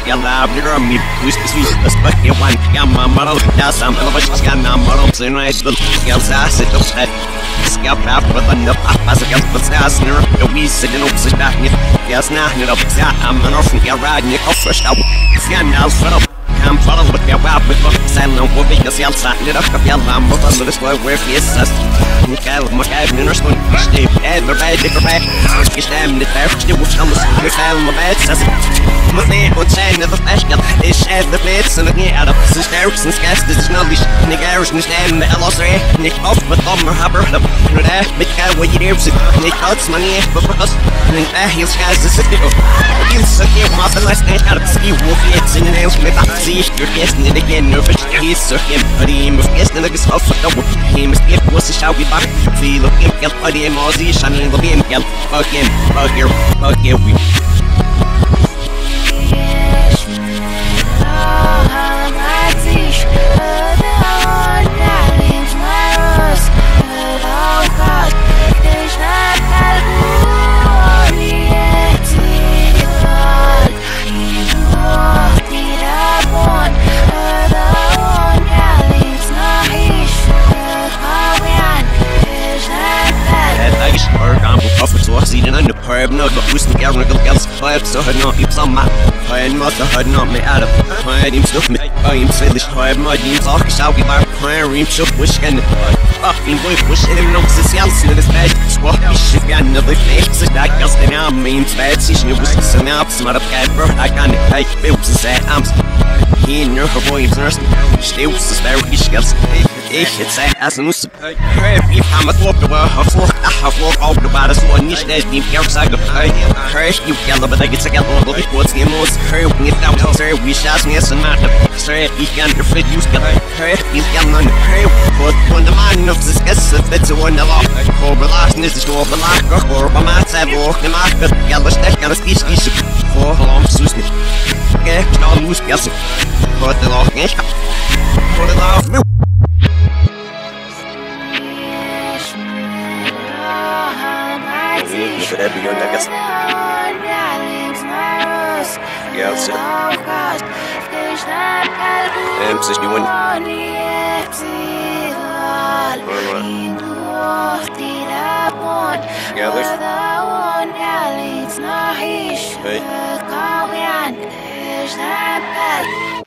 yalla bir mi twist this but you want my model now some of us got no models in right the girls ass it up that scalp out with the as a girl but that's near we sitting up sit back yes now it up I'm an orphan get riding it off fresh out scan now set up I'm following with your wild with the silent will be the sales side it up yalla but the this way where he is Mikael in our school stay ever bad for bad is them the first you will come with my bad says my name would say never fashion is at the place and again out of the stairs and gas this is not this niggers and stand the LSA nick off with Homer Hubber the that Mikael what you do nick cuts money for us and he's guys this is he's so here my last night out of ski wolf it's in the nails with that see you're guessing it again nervous he's so him but he must guess the niggas off the he must get what's the shall we back feel of him get buddy and mozzie shining the beam get fuck him fuck here we Siden under perb no but who's the girl gals five so had not you some man I must had not me out of I him stuff me I am silly I my dreams are shall be my prayer so wish and fucking boy wish him no social in this bed swap shit and the face that gas the name means bad she was so now smart up cat bro I can't I feel to say I'm he in your boy nurse still suspect ich gas ich jetzt erst muss ich am top über auf auf the bottom so nicht der die sage first you yellow but I get to get a little bit what's the most hurt when it down sir we shots me as a man sir ich kann der fit use got hurt he's getting on the hurt but when the man of this gets it's a one the law over last is the store or by my side walk the market yellow stick and a speech for long sus nicht okay now lose gas but the law nicht for the law for that video, I guess. Yeah, that's it. Just doing. Yeah, hey.